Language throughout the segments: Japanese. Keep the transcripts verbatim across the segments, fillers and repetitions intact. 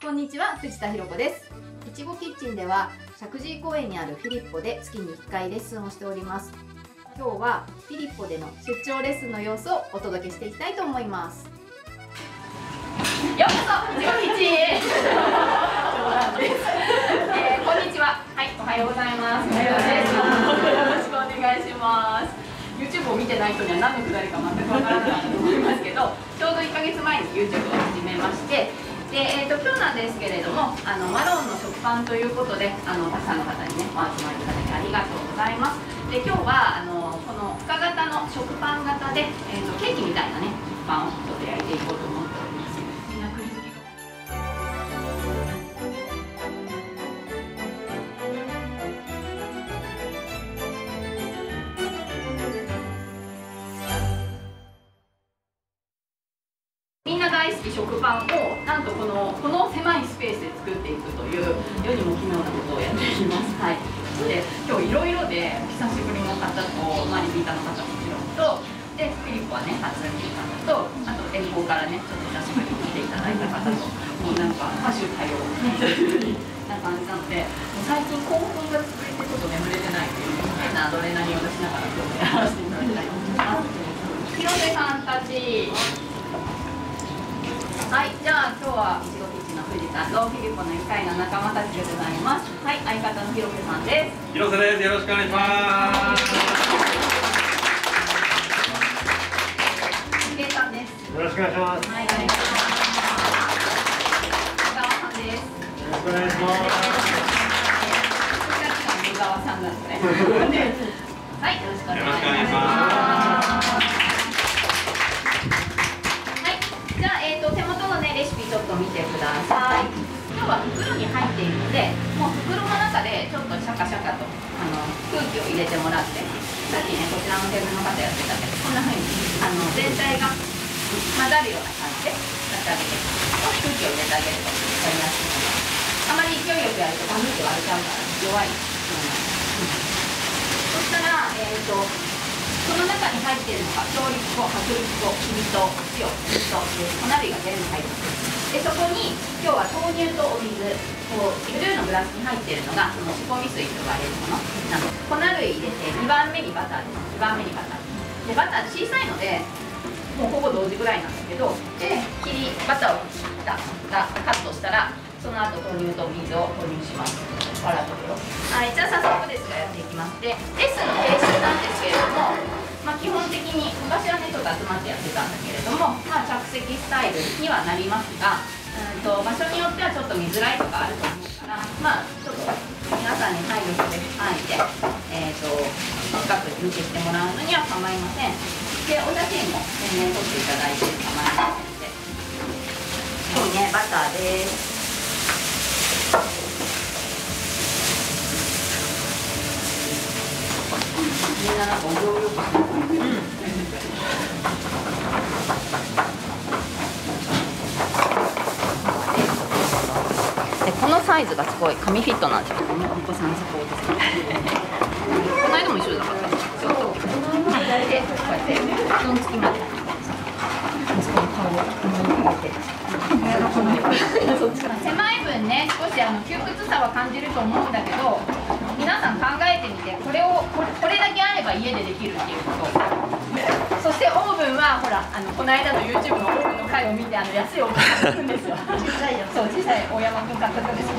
こんにちは、藤田ひろ子です。いちごキッチンでは石神井公園にあるフィリッポで月にいっかいレッスンをしております。今日はフィリッポでの出張レッスンの様子をお届けしていきたいと思います。ようこそいちごキッチンへ。冗談です。えー、こんにちは。はい、おはようございます。おはようございます。よろしくお願いします。YouTube を見てない人には何のくだりか全くわからないと思いますけど、ちょうどいっかげつまえに YouTube を始めまして、で、えー、と今日なんですけれども、あのマロンの食パンということで、あのたくさんの方にねお集まりいただきありがとうございます。で、今日はあのこの深型の食パン型で、えー、とケーキみたいなね食パンをちょっと焼いていこうと思っております。みんな栗好きがみんな大好き食パンをなんとこのこの狭いスペースで作っていくという世にも奇妙なことをやっていきます。はい。で、今日いろいろで久しぶりの方と、まあ、リピーターの方もちろんと、でフィリッポはね初リピーターと、あと遠方からねちょっと久しぶりに来ていただいた方と、もうなんか多種多様な感じなので、もう最近興奮が続いてちょっと眠れてないという変なアドレナリンを出しながら今日もやらせていただきたいと思います。広瀬さんたち。はい、じゃあ今日はいちごキッチンの藤田とフィリッポの愉快な仲間たちでございます。はい、相方の広瀬さんです。 広瀬です。よろしくお願いします。 杉江さんです。 よろしくお願いします。 はい、お願いします。小川さんです。 よろしくお願いします。 小川さんなんですね。はい、よろしくお願いします。レシピちょっと見てください。今日は袋に入っているので、もう袋の中でちょっとシャカシャカとあの空気を入れてもらって、さっきねこちらのテーブルの方やってたけど、こんな風にあの全体が混ざるような感じでやってあげて、空気を入れてあげるとやりやすいと思います。あまり勢いよくやるとバムって割れちゃうから弱い。そしたら、えーとこの中に入っているのが強力粉、薄力粉、きび糖、塩、水と粉類が全部入っています。で、そこに今日は豆乳とお水、こうブルーのグラスに入っているのがその仕込み水と呼ばれるものなので、粉類入れてにばんめにバターです。にばんめにバターで、バター小さいのでもうほぼ同時ぐらいなんだけど、で切りバターを切ったがカットしたら、その後豆乳とお水を投入します。笑うところ。はい、じゃあ早速ですがやっていきます。で、レッスンの形式なんですけれども、まあ、基本的に昔はねちょっと集まってやってたんだけれども、まあ、着席スタイルにはなりますが、うんと場所によってはちょっと見づらいとかあると思うから、まあちょっと皆さんに配慮して範囲で、えー、と近くに見てしてもらうのには構いません。で、お写真も全然撮っていただいて構いませんので。今日ねバターです。みんななんかお料理よくしてる感じ。で、このサイズがすごい紙フィットなんですよ。お子さんサポートする。この間も一緒だった。そう。で、こうやってどんつきまで。息子の顔を入れて。狭い分ね、少しあの窮屈さは感じると思うんだけど、皆さん考えてみて、これをこれ、これだけあれば家でできるっていうこと。そしてオーブンはほら、あのこの間の YouTube のオーブンの回を見て、あの安いオーブン買ってくんですよ。小さいよ。そう、小さい大山くん買ってくんですよ。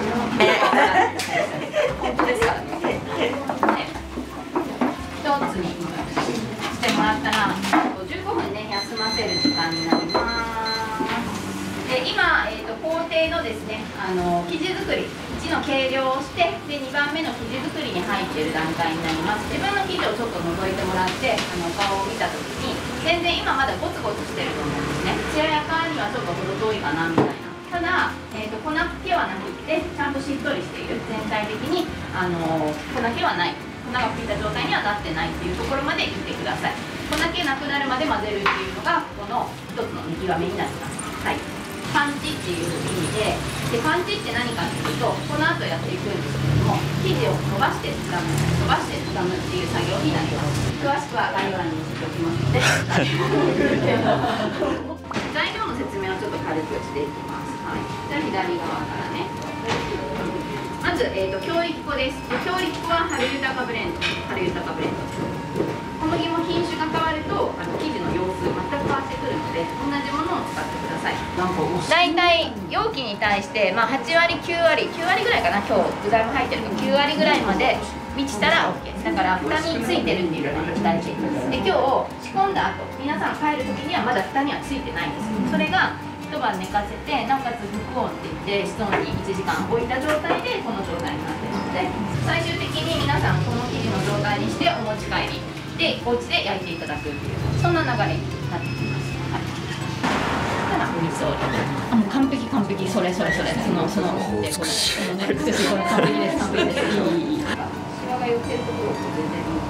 本当ですからね。ね、一つにしてもらったら、じゅうごふんね休ませる時間になります。で、今、えー、と工程のですね、あの生地作りいちの計量をして、でにばんめの生地作りに入っている段階になります。自分の生地をちょっと覗いてもらって、あの顔を見たときに全然今まだゴツゴツしてると思うんですね。艶やかにはちょっと程遠いかなみたいな。ただ、えー、と粉気はなくってちゃんとしっとりしている、全体的にあの粉気はない、粉が吹いた状態にはなってないっていうところまでいってください。粉気なくなるまで混ぜるっていうのがこの一つの見極めになります。はい、パンチっていう意味で、でパンチって何かっていうと、この後やっていくんですけれども、生地を伸ばしてつかむ、伸ばしてつかむっていう作業になります。詳しくは概要欄に載せておきますので材料の説明をちょっと軽くしていきます。 じゃあ左側からね。まず、えー、と強力粉です。強力粉は春豊かブレンド。春豊かブレンド。小麦も品種が変わるとあの生地の様子全く変わってくるので、同じものを使ってください。大体容器に対して、まあ、はちわりきゅうわりきゅうわりぐらいかな、今日具材も入ってるからきゅうわりぐらいまで満ちたら OK です。だから蓋についてるっていうのが大事で、今日仕込んだ後皆さん帰る時にはまだ蓋にはついてないんです。それが一晩寝かせて、なおかつ復温って言って室温にいちじかん置いた状態でこの状態になっているので、最終的に皆さんこの生地の状態にしてお持ち帰りでお家で焼いていただくっていう、そんな流れになってきます。はい、そしたらお水を入れて、あ、もう完璧完璧、それそれそれ、そのそのでこのこのね、これ完璧です、完璧です。いいいい。シワが寄ってるところを全然見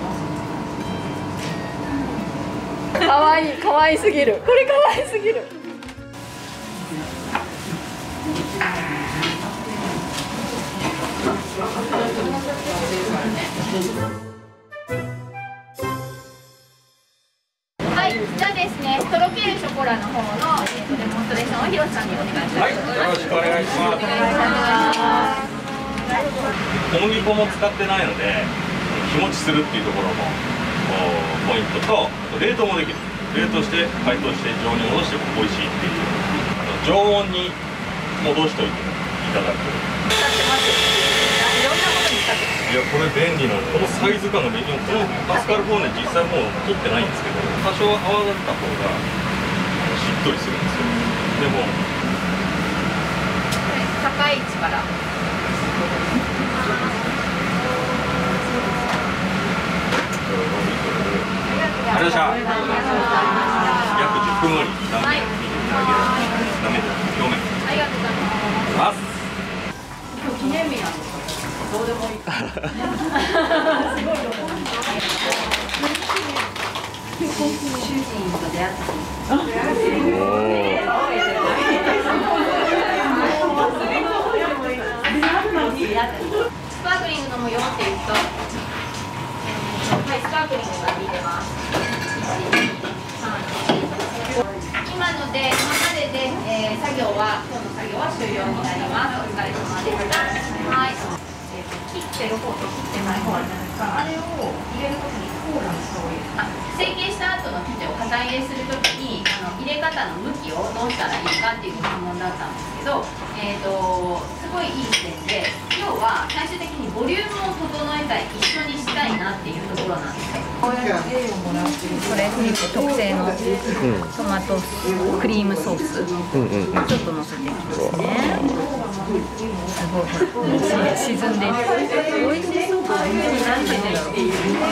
ます。可愛い可愛すぎる。これ可愛すぎる。はい、じゃあですね、とろけるショコラの方の、えー、とデモンストレーションをひろしさんにお願いしたいと思います。 よろしくお願いします。小麦粉も使ってないので日持ちするっていうところもポイントと、冷凍もできる。冷凍して解凍して常温に戻しても美味しいっていう、あと常温に戻しておいていただく。 使ってます。いろんなことに使ってます。 いや、これ便利なの。このサイズ感が便利。このマスカルポーネ実際もう取ってないんですけど、多少泡立った方がしっとりするんですよ。でも高い位置からありがとうございました。約じゅっぷん後に断面を見ていただければ、断面表面。 ありがとうございます。今日記念日なんですか。どうでもいい。すごい。主人と出会った。スパークリング飲むよって言うと、はい、スパークリングが入れます。今ので、今までで、えー、作業は、今日の作業は終了になります。お疲れ様でした。はい。えー、切ってる方と切ってない方あるじゃないですか。あれを入れるときにコーラの醤油。あ、成形した後の生地を型入れするときに、あの入れ方の向きをどうしたらいいかっていう質問だったんですけど、えーと、すごいいい視点で、要は最終的にボリュームを整えたい、一緒にしたいなっていうところなんですよ。これフリップ特製のトマトクリームソース、ちょっとのせていきますね。すごいほら沈んでいく。美味しそう。こういう風に何て言うんだろう。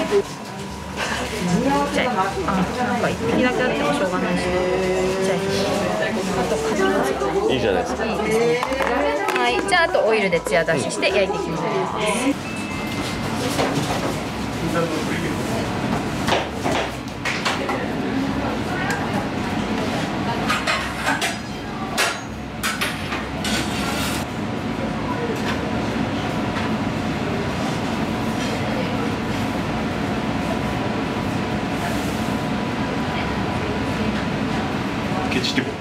ちっちゃい。あ、なんか一匹だけあってもしょうがないし。ちっちゃい。あといいじゃないですか。いいですね。はい、じゃああとオイルでツヤ出しして焼いていきます。 ケチってこ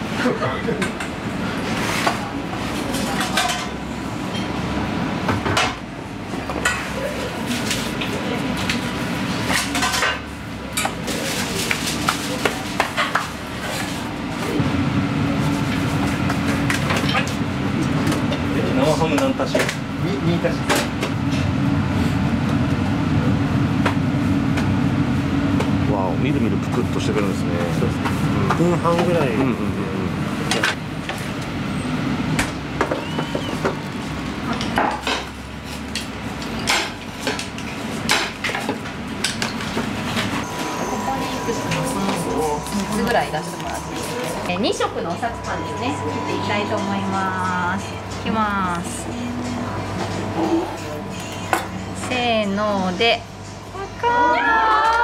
生ハム何足し？に足し。 わお、みるみるぷくっとしてくるんですね。そうですね。いっぷんはんぐらい。うんうんうん。 みっつぐらい出してもらっていいですか。えー、に色のお札パンですね。切っていきたいと思います。いきます。せーので。わかー。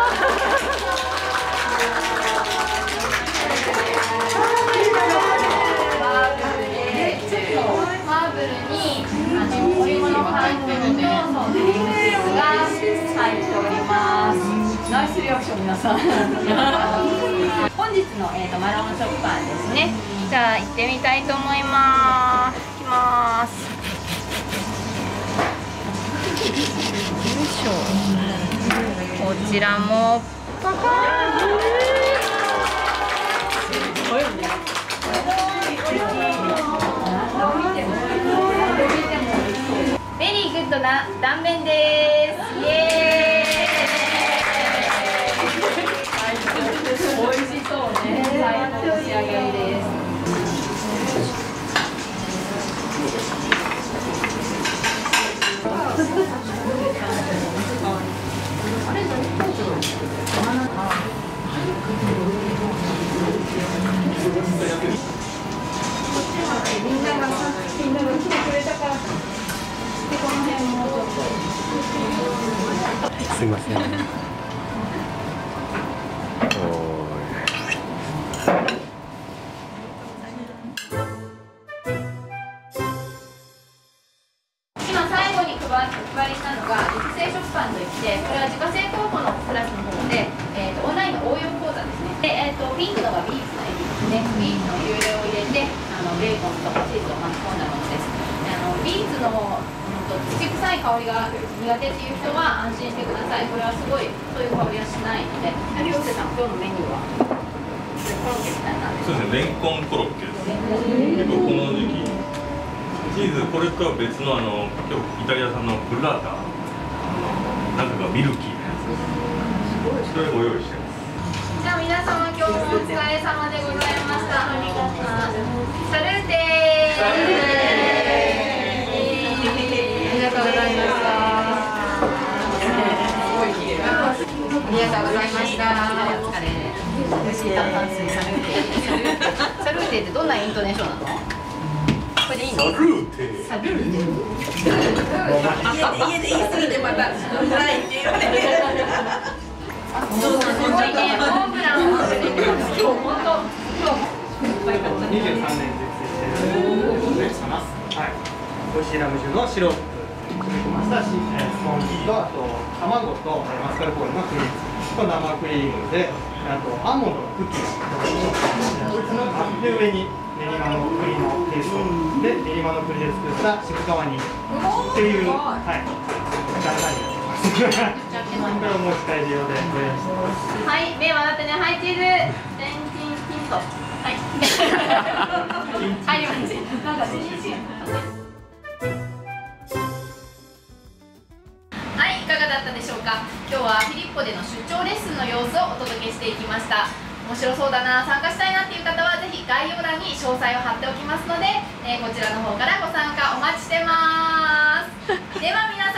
マーブルにあのお芋の入ってるので、そうクリームチーズが入っております。ナイスリアクション皆さん。本日の、えー、とマロン食パンですね。 じゃあ行ってみたいと思います。行きます。よいしょ。こちらもパカーン。ベリーグッドな断面です。イエーイ。美味しそうね。最高の仕上がりです。みんながみんなが来てくれたから。でこの辺もちょっと。 すいません。 今最後に配りしたのが自家製食パンといって、これは自家製酵母のクラスの方で、えー、とオンラインの応用講座ですね。で、えー、とピンクのがビーツのエビですね。ビーツの有料を入れて、あのベーコンとかチーズを巻き込んだものです。あのビーツの方、土臭い香りが苦手っていう人は安心してください。これはすごいそういう香りはしないので。りょうせいさん、今日のメニューはコロッケみたいなんです。 そうですね、レンコンコロッケです。結構この時期チーズ、これとは別のあの今日イタリア産のブッラータ、なんかがミルキーなやつです。それをご用意してます。 じゃあ皆様、今日もお疲れ様でございました。サルーテー。ありがとうございました。ありがとうございました。お疲れ。美味しい炭酸水サルーテー。サルーテーってどんなイントネーションなの？これでいいの？ サルーテー。 サルーテー。 家で言い過ぎてまたないって言われる。 すごいね、モンブランを食べてる。今日本当、今日。 にじゅうさんねん熟成しているます。はい。美味しいラム酒のシロップ詰め込ましたし、スポンジとあと卵とマスカルポーネのクリームと生クリームで、あとアーモンドのクッキーで上に練馬の栗のペーストで練馬の栗で作った渋皮煮っていう、はい、簡単にやってます。これをお持ち帰り用でご用意してます。 はい、目笑ってね、はい、チーズ。レンチンヒント。はい。入ります。なんか新しい。はい、いかがだったでしょうか。今日はフィリッポでの出張レッスンの様子をお届けしていきました。面白そうだな、参加したいなっていう方はぜひ概要欄に詳細を貼っておきますので、えー、こちらの方からご参加お待ちしてます。では皆